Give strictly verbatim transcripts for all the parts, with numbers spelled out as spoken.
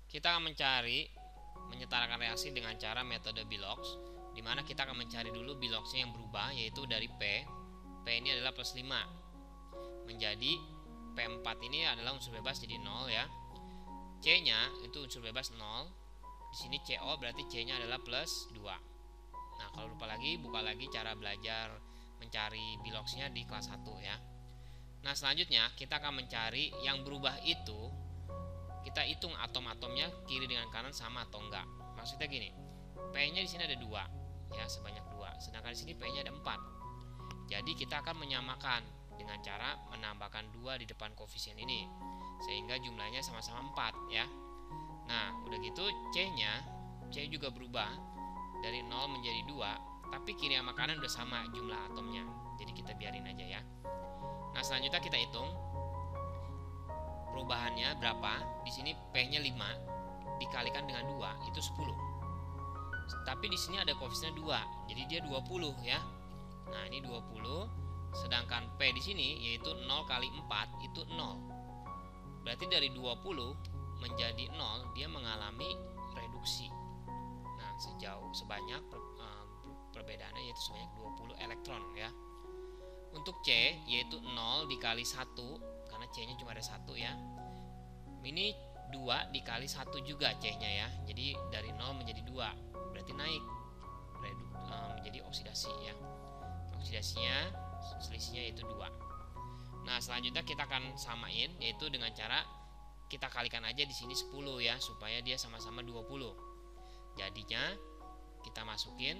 kita akan mencari menyetarakan reaksi dengan cara metode Bilox, di mana kita akan mencari dulu Biloxnya yang berubah, yaitu dari P. P ini adalah plus lima menjadi P empat ini adalah unsur bebas jadi nol ya. C-nya itu unsur bebas nol. Di sini C O berarti C-nya adalah plus dua. Nah, kalau lupa lagi, buka lagi cara belajar mencari Biloxnya di kelas satu ya. Nah, selanjutnya kita akan mencari yang berubah itu. Kita hitung atom-atomnya kiri dengan kanan sama atau enggak. Maksudnya gini, P-nya di sini ada dua ya, sebanyak dua. Sedangkan di sini P-nya ada empat. Jadi kita akan menyamakan dengan cara menambahkan dua di depan koefisien ini sehingga jumlahnya sama-sama empat ya. Nah, udah gitu C-nya, C juga berubah dari nol menjadi dua, tapi kiri sama kanan udah sama jumlah atomnya. Jadi kita biarin aja ya. Nah, selanjutnya kita hitung perubahannya berapa. Di sini P-nya lima dikalikan dengan dua itu sepuluh. Tapi di sini ada koefisiennya dua, jadi dia dua puluh ya. Nah, ini dua puluh, sedangkan P di sini yaitu nol kali empat itu nol. Berarti dari dua puluh menjadi nol dia mengalami reduksi. Nah, sejauh sebanyak per, uh, perbedaannya yaitu sebanyak dua puluh elektron ya. Untuk C yaitu nol dikali satu, karena C-nya cuma ada satu ya. Ini dua dikali satu juga C-nya ya. Jadi dari nol menjadi dua, berarti naik redu, uh, menjadi oksidasi ya. Oksidasinya selisihnya yaitu dua. Nah, selanjutnya kita akan samain yaitu dengan cara kita kalikan aja di sini sepuluh ya, supaya dia sama-sama dua puluh. Jadinya kita masukin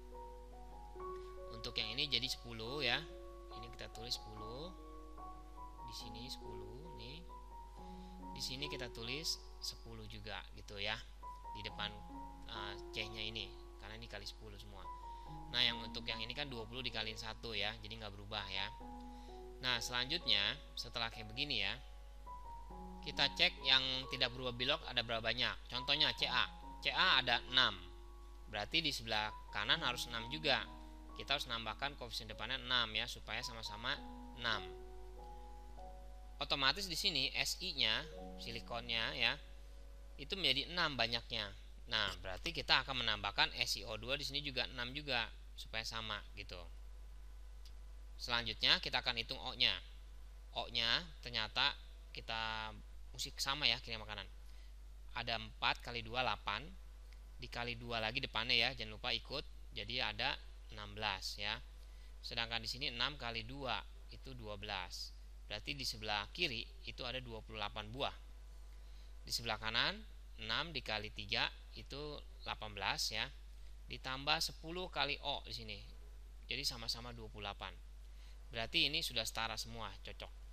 untuk yang ini jadi sepuluh ya. Ini kita tulis sepuluh. Di sini sepuluh nih. Di sini kita tulis sepuluh juga gitu ya. Di depan uh, C-nya ini karena ini kali sepuluh semua. Nah, yang untuk yang ini kan dua puluh dikaliin satu ya. Jadi nggak berubah ya. Nah, selanjutnya setelah kayak begini ya, kita cek yang tidak berubah Bilox ada berapa banyak. Contohnya C A. C A ada enam. Berarti di sebelah kanan harus enam juga. Kita harus nambahkan koefisien depannya enam ya, supaya sama-sama enam. Otomatis di sini S I-nya, silikonnya ya, itu menjadi enam banyaknya. Nah, berarti kita akan menambahkan S i O dua di sini juga enam juga supaya sama gitu. Selanjutnya kita akan hitung O-nya. O-nya ternyata kita musik sama ya, kiri sama kanan. Ada empat kali dua delapan, dikali dua lagi depannya ya, jangan lupa ikut. Jadi ada enam belas ya. Sedangkan di sini enam kali dua itu dua belas. Berarti di sebelah kiri itu ada dua puluh delapan buah. Di sebelah kanan enam dikali tiga itu delapan belas ya. Ditambah sepuluh kali O di sini. Jadi sama-sama dua puluh delapan. Berarti ini sudah setara semua, cocok.